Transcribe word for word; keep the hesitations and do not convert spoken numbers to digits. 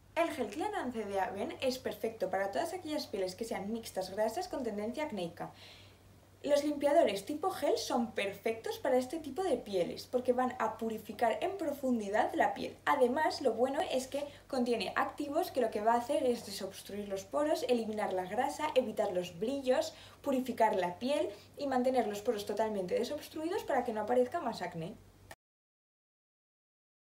El gel Clearance de Aven es perfecto para todas aquellas pieles que sean mixtas grasas con tendencia acnéica. Los limpiadores tipo gel son perfectos para este tipo de pieles porque van a purificar en profundidad la piel. Además, lo bueno es que contiene activos que lo que va a hacer es desobstruir los poros, eliminar la grasa, evitar los brillos, purificar la piel y mantener los poros totalmente desobstruidos para que no aparezca más acné.